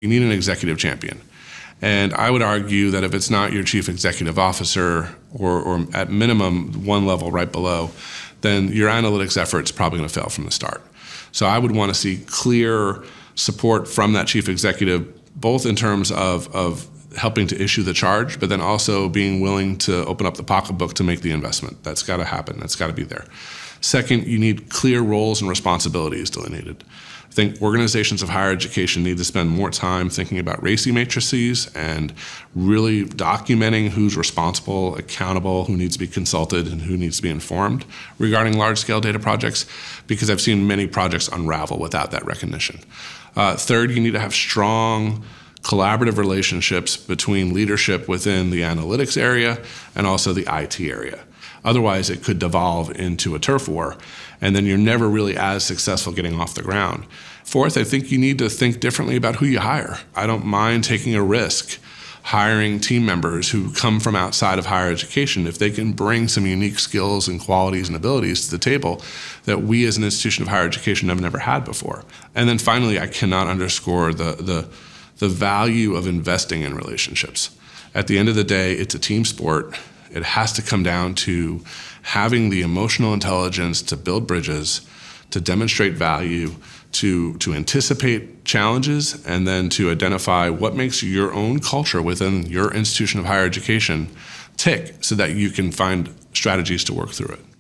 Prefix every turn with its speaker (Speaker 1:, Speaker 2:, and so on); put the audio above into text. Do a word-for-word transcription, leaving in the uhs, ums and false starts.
Speaker 1: You need an executive champion. And I would argue that if it's not your chief executive officer, or, or at minimum one level right below, then your analytics effort's probably going to fail from the start. So I would want to see clear support from that chief executive, both in terms of, of helping to issue the charge, but then also being willing to open up the pocketbook to make the investment. That's got to happen. That's got to be there. Second, you need clear roles and responsibilities delineated. I think organizations of higher education need to spend more time thinking about RACI matrices and really documenting who's responsible, accountable, who needs to be consulted, and who needs to be informed regarding large-scale data projects, because I've seen many projects unravel without that recognition. Uh, third, you need to have strong collaborative relationships between leadership within the analytics area and also the I T area. Otherwise, it could devolve into a turf war, and then you're never really as successful getting off the ground. Fourth, I think you need to think differently about who you hire. I don't mind taking a risk hiring team members who come from outside of higher education if they can bring some unique skills and qualities and abilities to the table that we as an institution of higher education have never had before. And then finally, I cannot underscore the, the, the value of investing in relationships. At the end of the day, it's a team sport. It has to come down to having the emotional intelligence to build bridges, to demonstrate value, to, to anticipate challenges, and then to identify what makes your own culture within your institution of higher education tick so that you can find strategies to work through it.